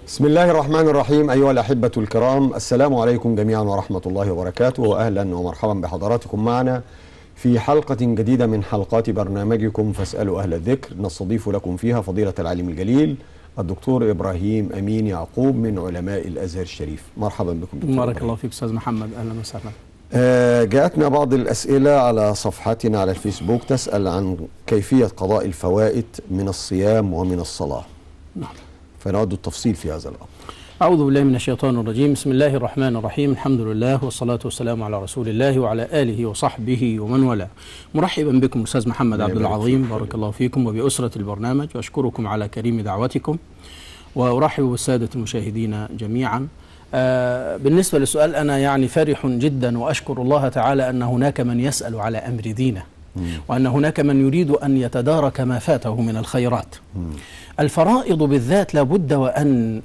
بسم الله الرحمن الرحيم. أيها الأحبة الكرام، السلام عليكم جميعا ورحمة الله وبركاته، وأهلا ومرحبا بحضراتكم معنا في حلقة جديدة من حلقات برنامجكم فاسألوا أهل الذكر. نستضيف لكم فيها فضيلة العالم الجليل الدكتور إبراهيم أمين يعقوب من علماء الأزهر الشريف. مرحبا بكم دكتور. بارك الله فيك أستاذ محمد، أهلا وسهلا. جاءتنا بعض الأسئلة على صفحتنا على الفيسبوك تسأل عن كيفية قضاء الفوائت من الصيام ومن الصلاة. نعم. فنود التفصيل في هذا الأمر. أعوذ بالله من الشيطان الرجيم. بسم الله الرحمن الرحيم. الحمد لله والصلاة والسلام على رسول الله وعلى آله وصحبه ومن والاه. مرحبا بكم أستاذ محمد عبد العظيم، بارك الله فيكم وبأسرة البرنامج، وأشكركم على كريم دعوتكم، وأرحب بالسادة المشاهدين جميعا. بالنسبة للسؤال، أنا يعني فرح جدا وأشكر الله تعالى أن هناك من يسأل على أمر دينه، وأن هناك من يريد أن يتدارك ما فاته من الخيرات. الفرائض بالذات لابد وأن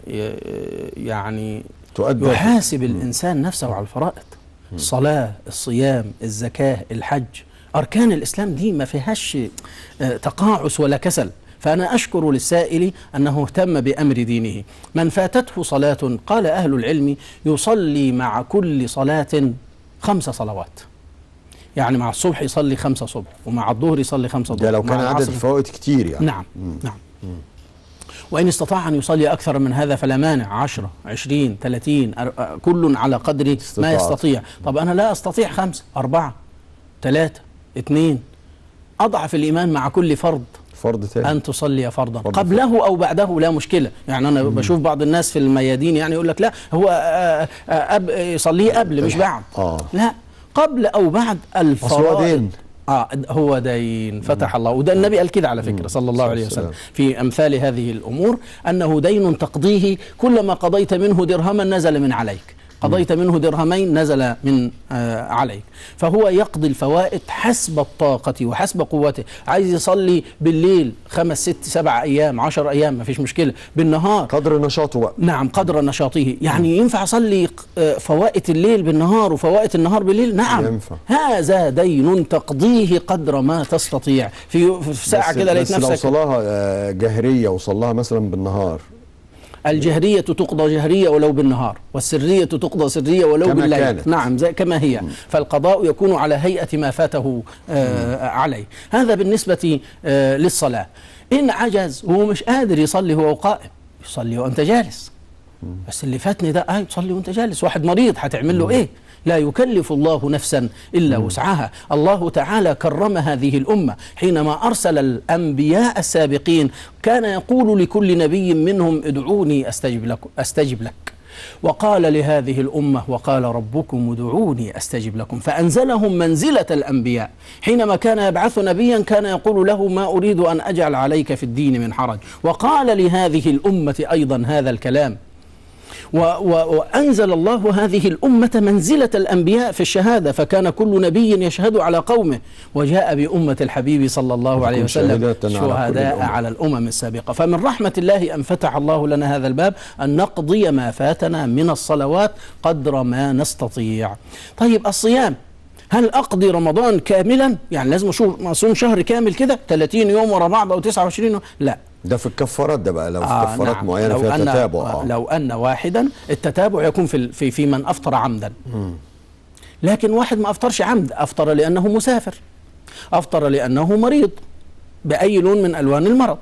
يعني يحاسب الإنسان نفسه على الفرائض. الصلاة، الصيام، الزكاة، الحج، أركان الإسلام دي ما فيهاش تقاعس ولا كسل. فأنا أشكر للسائل أنه اهتم بأمر دينه. من فاتته صلاة، قال أهل العلم، يصلي مع كل صلاة 5 صلوات. يعني مع الصبح يصلي 5 صبح، ومع الظهر يصلي 5 ظهر. ده لو كان عدد الفوائت كتير يعني. نعم. نعم. وإن استطاع أن يصلي أكثر من هذا فلا مانع، 10 20 30 كل على قدر ما يستطيع. طب أنا لا أستطيع 5 4 3 2. أضعف الإيمان مع كل فرض تاني أن تصلي فرضا قبله أو بعده لا مشكلة. يعني أنا بشوف بعض الناس في الميادين يعني يقول لك لا هو يصليه قبل مش بعد. لا، قبل أو بعد الفرائض. هو دين، فتح الله. وده النبي قال كده على فكرة صلى الله عليه وسلم في أمثال هذه الأمور، أنه دين تقضيه كلما قضيت منه درهما نزل من عليك، قضيت منه درهمين نزل من عليك. فهو يقضي الفوائد حسب الطاقة وحسب قوته. عايز يصلي بالليل 5 6 7 أيام 10 أيام ما فيش مشكلة، بالنهار قدر نشاطه بقى. نعم، قدر نشاطه. يعني ينفع أصلي فوائد الليل بالنهار وفوائد النهار بالليل؟ نعم ينفع. هذا دين تقضيه قدر ما تستطيع. في ساعة كده لقيت نفسك. بس لو صلاها جهرية وصلاها مثلا بالنهار، الجهرية تقضى جهرية ولو بالنهار، والسرية تقضى سرية ولو بالليل كانت. نعم، زي كما هي. فالقضاء يكون على هيئة ما فاته عليه. هذا بالنسبة للصلاة. إن عجز وهو مش قادر يصلي هو قائم، يصلي وأنت جالس. بس اللي فاتني ده تصلي وأنت جالس. واحد مريض هتعمل له إيه؟ لا يكلف الله نفسا إلا وسعها. الله تعالى كرم هذه الأمة حينما أرسل الأنبياء السابقين، كان يقول لكل نبي منهم ادعوني أستجب لك. وقال لهذه الأمة وقال ربكم ادعوني أستجب لكم. فأنزلهم منزلة الأنبياء. حينما كان يبعث نبيا كان يقول له ما أريد أن أجعل عليك في الدين من حرج. وقال لهذه الأمة أيضا هذا الكلام. وأنزل الله هذه الأمة منزلة الأنبياء في الشهادة، فكان كل نبي يشهد على قومه، وجاء بأمة الحبيب صلى الله عليه وسلم شهداء على الأمم السابقة. فمن رحمة الله أن فتح الله لنا هذا الباب، أن نقضي ما فاتنا من الصلوات قدر ما نستطيع. طيب الصيام، هل أقضي رمضان كاملا؟ يعني لازم أصوم شهر كامل كده 30 يوم ورا بعض أو 29 يوم؟ لا، ده في الكفارات. ده بقى لو في كفارات نعم. معينة فيها تتابع. لو أن واحدا التتابع يكون في من أفطر عمدا. لكن واحد ما أفطرش عمد، أفطر لأنه مسافر، أفطر لأنه مريض بأي لون من ألوان المرض،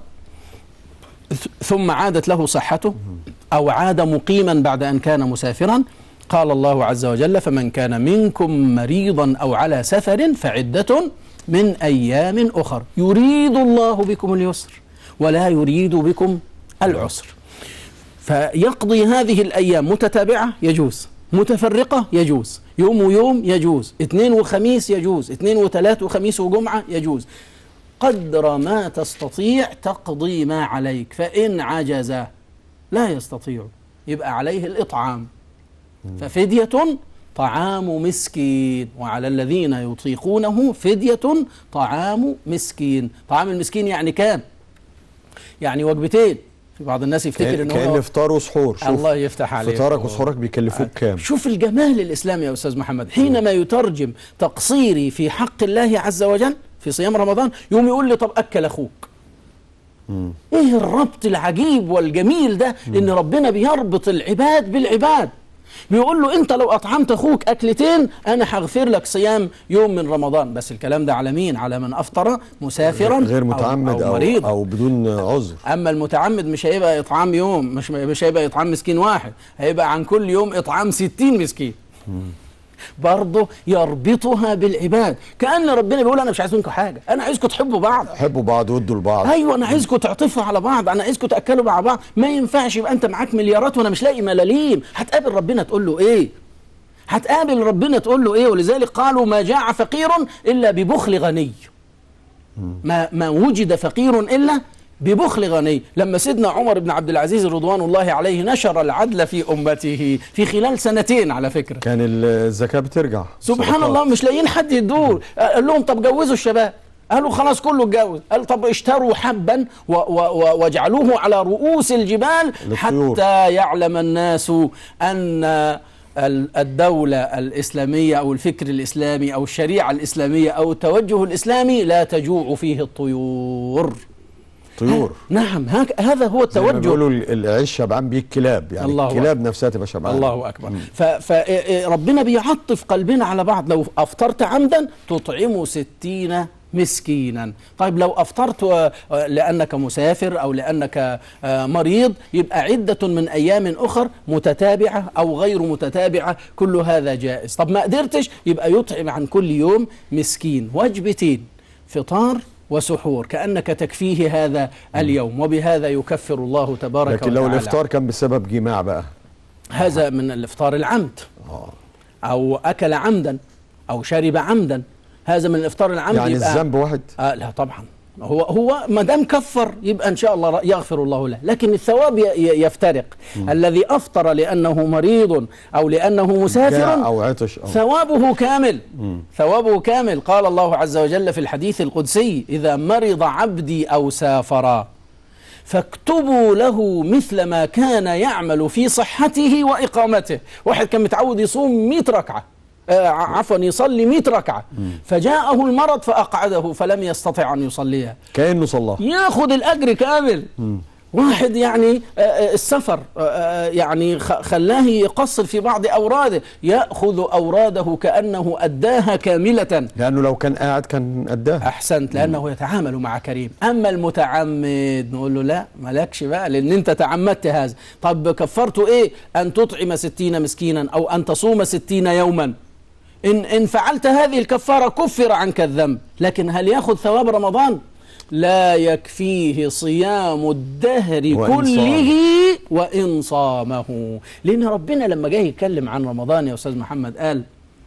ثم عادت له صحته أو عاد مقيما بعد أن كان مسافرا. قال الله عز وجل فمن كان منكم مريضا أو على سفر فعدة من أيام أخر يريد الله بكم اليسر ولا يريد بكم العسر. فيقضي هذه الأيام متتابعة يجوز، متفرقة يجوز، يوم ويوم يجوز، 2 وخميس يجوز، 2 وثلاث وخميس وجمعة يجوز. قدر ما تستطيع تقضي ما عليك. فإن عجز لا يستطيع يبقى عليه الإطعام، ففدية طعام مسكين، وعلى الذين يطيقونه فدية طعام مسكين. طعام المسكين يعني كام؟ يعني وجبتين. في بعض الناس يفتكر انه كأن افطار وسحور. الله يفتح عليك. فطارك وسحورك بيكلفوك كام؟ شوف الجمال الإسلامي يا أستاذ محمد. حينما يترجم تقصيري في حق الله عز وجل في صيام رمضان، يوم يقول لي طب أكل أخوك. ايه الربط العجيب والجميل ده، ان ربنا بيربط العباد بالعباد. بيقول له انت لو اطعمت اخوك اكلتين انا هغفر لك صيام يوم من رمضان. بس الكلام ده على مين؟ على من افطر مسافرا غير متعمد أو مريض أو بدون عذر. اما المتعمد مش هيبقى اطعام يوم، مش هيبقى اطعام مسكين واحد، هيبقى عن كل يوم اطعام 60 مسكين. برضه يربطها بالعباد، كأن ربنا بيقول انا مش عايز منكم حاجه، انا عايزكم تحبوا بعض، حبوا بعض وادوا لبعض. ايوه انا عايزكم تعطفوا على بعض، انا عايزكم تاكلوا مع بعض. ما ينفعش يبقى انت معاك مليارات وانا مش لاقي ملاليم. هتقابل ربنا تقول له ايه؟ هتقابل ربنا تقول له ايه؟ ولذلك قالوا ما جاع فقير الا ببخل غني. ما وجد فقير الا ببخل غني. لما سيدنا عمر بن عبد العزيز رضوان الله عليه نشر العدل في امته في خلال سنتين على فكره، كان الزكاه بترجع سبحان الله، مش لاقيين حد يدور. قال لهم طب جوزوا الشباب، قالوا خلاص كله اتجوز. قال طب اشتروا حبا واجعلوه على رؤوس الجبال حتى يعلم الناس ان الدولة الإسلامية أو الفكر الإسلامي أو الشريعة الإسلامية أو التوجه الإسلامي لا تجوع فيه الطيور. نعم، هذا هو التوجه. بيقولوا العيش شبعان بيه الكلاب، يعني الكلاب نفسها تبقى شبعانه. الله اكبر. فربنا بيعطف قلبنا على بعض. لو افطرت عمدا تطعم 60 مسكينا. طيب لو افطرت لانك مسافر او لانك مريض يبقى عده من ايام اخر متتابعه او غير متتابعه، كل هذا جائز. طب ما قدرتش يبقى يطعم عن كل يوم مسكين، وجبتين، فطار وسحور، كأنك تكفيه هذا اليوم، وبهذا يكفر الله تبارك وتعالى. لكن لو الإفطار كان بسبب جماع بقى، هذا من الإفطار العمد، أو أكل عمدا أو شرب عمدا، هذا من الإفطار العمد. يعني الذنب واحد؟ لا طبعا، هو ما دام كفر يبقى إن شاء الله يغفر الله له، لكن الثواب يفترق. الذي أفطر لأنه مريض أو لأنه مسافر أو عطش ثوابه كامل، ثوابه كامل. قال الله عز وجل في الحديث القدسي: إذا مرض عبدي أو سافر فاكتبوا له مثل ما كان يعمل في صحته وإقامته. واحد كان متعود يصوم 100 ركعة، عفوا يصلي 100 ركعة، فجاءه المرض فأقعده فلم يستطع أن يصليها، كأنه صلى، ياخذ الأجر كامل. واحد يعني السفر يعني خلاه يقصر في بعض أوراده، يأخذ أوراده كأنه أداها كاملة، لأنه لو كان قاعد كان أداها. أحسنت، لأنه يتعامل مع كريم. أما المتعمد نقول له لا، مالكش بقى، لأن أنت تعمدت هذا. طب كفرته إيه؟ أن تطعم 60 مسكينا أو أن تصوم 60 يوما. إن فعلت هذه الكفارة كفر عنك الذنب، لكن هل يأخذ ثواب رمضان؟ لا يكفيه صيام الدهر كله وإن صامه. لأن ربنا لما جاي يتكلم عن رمضان يا أستاذ محمد قال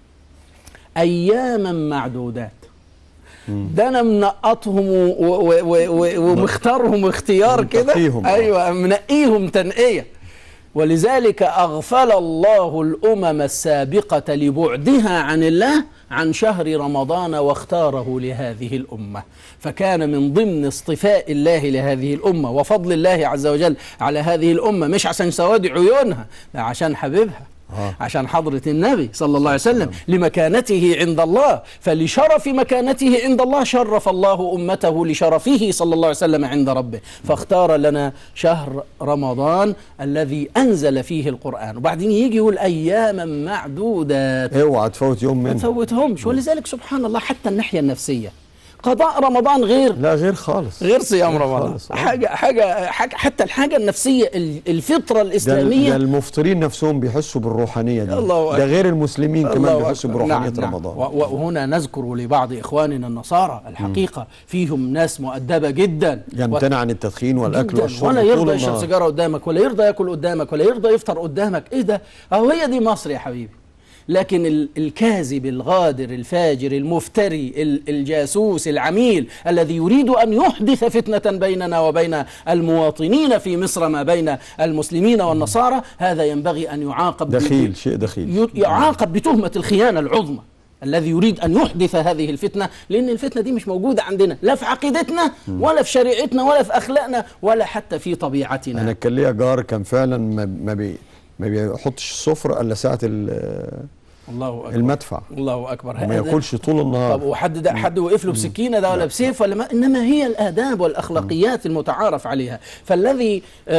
أياما معدودات. ده أنا منقطهم ومختارهم اختيار كده، أيوة منقيهم تنقية. ولذلك أغفل الله الأمم السابقة لبعدها عن الله عن شهر رمضان واختاره لهذه الأمة. فكان من ضمن اصطفاء الله لهذه الأمة وفضل الله عز وجل على هذه الأمة، مش عشان سواد عيونها، لا، عشان حبيبها، عشان حضرة النبي صلى الله عليه وسلم، لمكانته عند الله. فلشرف مكانته عند الله شرف الله أمته لشرفه صلى الله عليه وسلم عند ربه، فاختار لنا شهر رمضان الذي أنزل فيه القرآن. وبعدين يجي يقول أياما معدودات، اوعى تفوت يوم منه، ما تفوتهمش. ولذلك سبحان الله حتى الناحية النفسية قضاء رمضان غير، لا غير خالص، غير صيام رمضان. حاجة حتى الحاجة النفسية، الفطرة الإسلامية. ده المفطرين نفسهم بيحسوا بالروحانية دي، ده غير المسلمين كمان بيحسوا بروحانية رمضان. وهنا نذكر لبعض إخواننا النصارى الحقيقة فيهم ناس مؤدبة جدا، يمتنع عن التدخين والأكل والشرب، ولا يرضى يشرب سيجارة قدامك، ولا يرضى يأكل قدامك، ولا يرضى يفطر قدامك. إيه ده؟ هي دي مصر يا حبيبي. لكن الكاذب الغادر الفاجر المفتري الجاسوس العميل الذي يريد أن يحدث فتنة بيننا وبين المواطنين في مصر ما بين المسلمين والنصارى، هذا ينبغي أن يعاقب، دخيل، شيء دخيل، يعاقب بتهمة الخيانة العظمى الذي يريد أن يحدث هذه الفتنة. لأن الفتنة دي مش موجودة عندنا، لا في عقيدتنا ولا في شريعتنا ولا في أخلاقنا ولا حتى في طبيعتنا. أنا كان ليا جار كان فعلا ما بيحطش السفرة إلا ساعة الله أكبر. المدفع الله أكبر. وما ياكلش طول النهار. طب وحد حد وقف له بسكينة ده ولا بسيف ولا ما؟ إنما هي الآداب والأخلاقيات المتعارف عليها. فالذي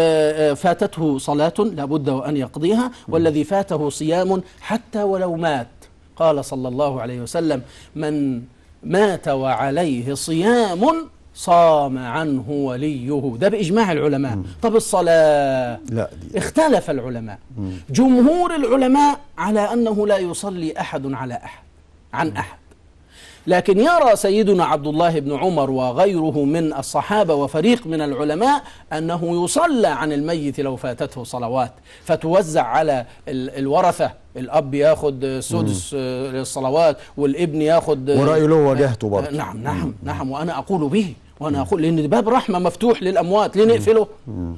فاتته صلاة لابد وأن يقضيها، والذي فاته صيام حتى ولو مات. قال صلى الله عليه وسلم: من مات وعليه صيام صام عنه وليه. ده بإجماع العلماء. طب الصلاة لا دي اختلف العلماء. جمهور العلماء على أنه لا يصلي أحد على أحد عن أحد، لكن يرى سيدنا عبد الله بن عمر وغيره من الصحابة وفريق من العلماء أنه يصلى عن الميت لو فاتته صلوات، فتوزع على الورثة. الأب ياخد سدس للصلوات، والابن ياخد. ورأيه له وجهته برضه. نعم وأنا أقول به، وأنا أقول لأن باب رحمة مفتوح للأموات، ليه نقفله؟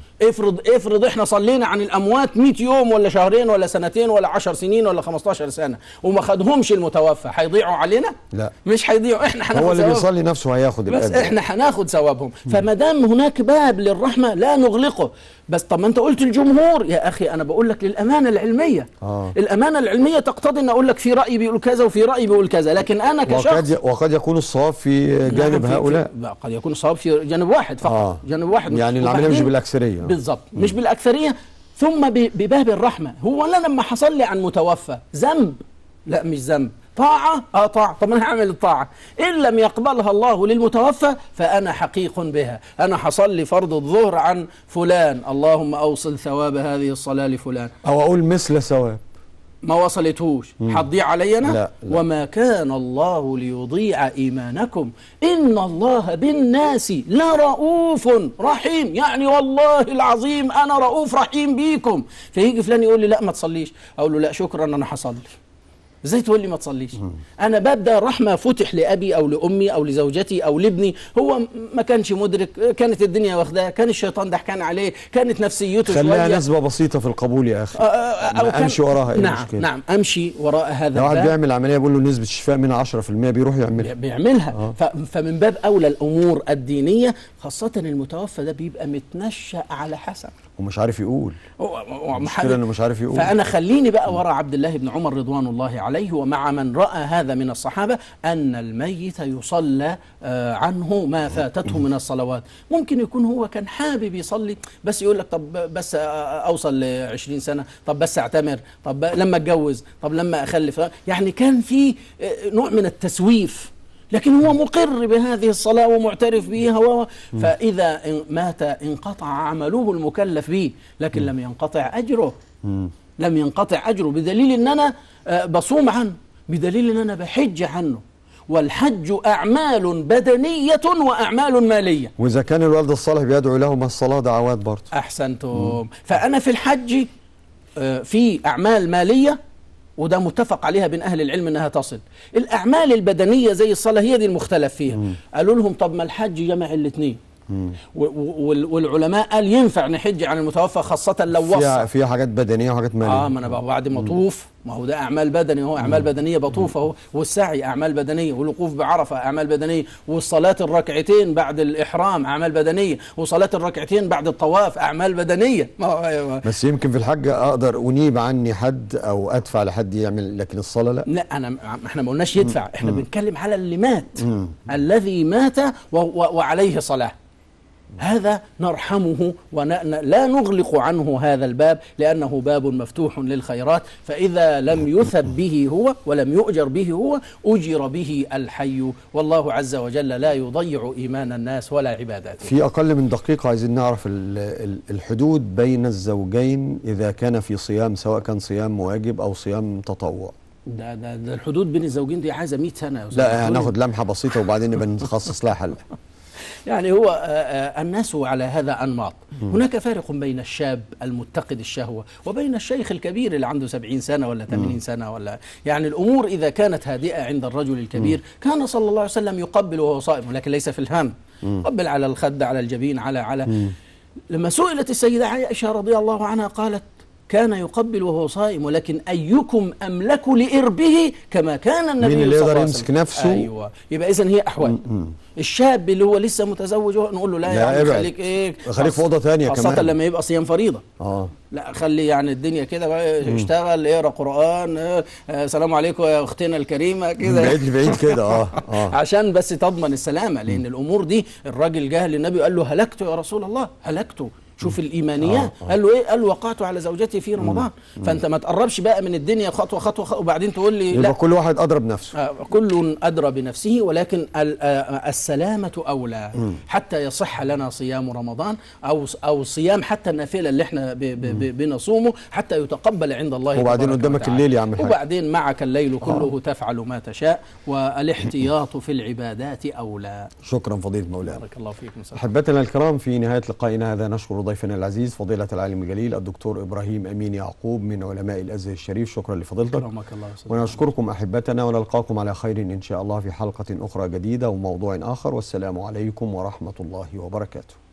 افرض إحنا صلينا عن الأموات 100 يوم ولا شهرين ولا سنتين ولا 10 سنين ولا 15 سنة وما خدهمش المتوفى، هيضيعوا علينا؟ لا، مش هيضيعوا، إحنا هناخد هو اللي ثواب. بيصلي نفسه هياخد بس الأجر. إحنا هناخد ثوابهم. فما دام هناك باب للرحمة لا نغلقه. بس طب ما أنت قلت الجمهور يا أخي، أنا بقول لك للأمانة العلمية. الأمانة العلمية تقتضي أن أقول لك في رأي بيقول كذا وفي رأي بيقول كذا، لكن أنا كشخص وقد يكون الصواب في جانب هؤلاء. قد يكون الصواب في جانب واحد فقط. جانب واحد، يعني العملية مش بالأكثرية. بالضبط، مش بالأكثرية. ثم بباب الرحمة. هو أنا لما حصل لي عن متوفى ذنب؟ لا مش ذنب. طاعة؟ طاعة. طب أنا هعمل الطاعة. إن لم يقبلها الله للمتوفى فأنا حقيق بها. أنا حصل فرض الظهر عن فلان، اللهم أوصل ثواب هذه الصلاة لفلان، أو أقول مثل ثواب، ما وصلتهوش، هتضيع علينا؟ لا. وما كان الله ليضيع إيمانكم إن الله بالناس لرؤوف رحيم. يعني والله العظيم أنا رؤوف رحيم بيكم. فيجي فلان يقول لي لا ما تصليش، أقول له لا شكرا أنا حصلي. ازاي تقول لي ما تصليش؟ انا ببدا الرحمه فتح لابي او لامي او لزوجتي او لابني، هو ما كانش مدرك، كانت الدنيا واخداه، كان الشيطان ضحكان عليه، كانت نفسيته شويه. خليها نسبه بسيطه في القبول يا اخي. امشي وراها. ايه المشكله؟ نعم امشي وراء هذا. لو واحد بيعمل عمليه بيقول له نسبه الشفاء منها 10%، بيروح بيعملها. فمن باب اولى الامور الدينيه، خاصه المتوفى ده بيبقى متنشأ على حسب ومش عارف يقول. المشكله انه مش عارف يقول. فانا خليني بقى وراء عبد الله بن عمر رضوان الله عليه ومع من راى هذا من الصحابه، ان الميت يصلى عنه ما فاتته من الصلوات. ممكن يكون هو كان حابب يصلي، بس يقول لك طب بس اوصل ل 20 سنه، طب بس اعتمر، طب لما اتجوز، طب لما اخلف. يعني كان في نوع من التسويف، لكن هو مقر بهذه الصلاة ومعترف بها. فإذا مات انقطع عمله المكلف به، لكن لم ينقطع أجره. لم ينقطع أجره، بدليل أن أنا بصوم عنه، بدليل أن أنا بحج عنه. والحج أعمال بدنية وأعمال مالية. وإذا كان الوالد الصالح بيدعو لهم الصلاة دعوات برضه. أحسنتم. فأنا في الحج في أعمال مالية، وده متفق عليها بين أهل العلم أنها تصل. الأعمال البدنية زي الصلاة هي دي المختلف فيها. قالوا لهم طب ما الحج جمع الاثنين، والعلماء قال ينفع نحج عن المتوفى خاصة لو وصى. فيها حاجات بدنية وحاجات مالية. ما أنا بعد ما أطوف، ما هو ده أعمال بدنية، هو أعمال بدنية بطوف أهو، والسعي أعمال بدنية، والوقوف بعرفة أعمال بدنية، والصلاة الركعتين بعد الإحرام أعمال بدنية، وصلاة الركعتين بعد الطواف أعمال بدنية. بس يمكن في الحج أقدر أنيب عني حد أو أدفع لحد يعمل، لكن الصلاة لا. لا احنا ما قلناش يدفع، احنا بنتكلم على اللي مات. الذي مات وعليه صلاة، هذا نرحمه ولا نغلق عنه هذا الباب، لأنه باب مفتوح للخيرات. فإذا لم يثب به هو ولم يؤجر به هو، أجر به الحي، والله عز وجل لا يضيع إيمان الناس ولا عباداتهم. في أقل من دقيقة عايزين نعرف الحدود بين الزوجين إذا كان في صيام، سواء كان صيام واجب أو صيام تطوع. ده الحدود بين الزوجين دي عايزة 100 سنة. لا هناخد لمحة بسيطة وبعدين نبقى نخصص لها حلقة. يعني هو الناس على هذا أنماط. هناك فارق بين الشاب المتقد الشهوة وبين الشيخ الكبير اللي عنده 70 سنة ولا 80 سنة ولا. يعني الأمور إذا كانت هادئة عند الرجل الكبير، كان صلى الله عليه وسلم يقبل وهو صائم، ولكن ليس في الهم. قبل على الخد، على الجبين، على لما سئلت السيدة عائشة رضي الله عنها قالت كان يقبل وهو صائم، ولكن أيكم أملك لإربه كما كان النبي مين اللي صلى الله يقدر عليه يمسك وسلم. نفسه؟ أيوة، يبقى إذن هي أحوال. الشاب اللي هو لسه متزوج نقول له لا يا عم خليك إيه، خليك في أوضة ثانية كمان، خاصة لما يبقى صيام فريضة. لا خلي يعني الدنيا كده بقى، اشتغل، اقرا قرآن، السلام عليكم يا اختنا الكريمة كده، بعيد لبعيد كده. عشان بس تضمن السلامة، لأن الأمور دي الراجل جه للنبي وقال له هلكت يا رسول الله، هلكت. شوف الإيمانيات. قال له إيه؟ قال له وقعت على زوجتي في رمضان. فأنت ما تقربش بقى من الدنيا خطوة خطوة وبعدين تقول لي يبقى لا. كل واحد أدرى بنفسه. كل أدرى بنفسه، ولكن السلامة أولى حتى يصح لنا صيام رمضان أو صيام حتى النافلة اللي احنا بنصومه حتى يتقبل عند الله. وبعدين قدامك الليل يا عم الحاج، وبعدين معك الليل كله تفعل ما تشاء، والاحتياط في العبادات أولى. شكرا فضيلة مولانا. بارك الله فيكم. أحبتنا الكرام، في نهاية لقائنا هذا نشكر ضيفنا العزيز فضيلة العالم الجليل الدكتور إبراهيم أمين يعقوب من علماء الأزهر الشريف. شكرا لفضيلتك. الله. ونشكركم أحبتنا، ونلقاكم على خير إن شاء الله في حلقة أخرى جديدة وموضوع آخر، والسلام عليكم ورحمة الله وبركاته.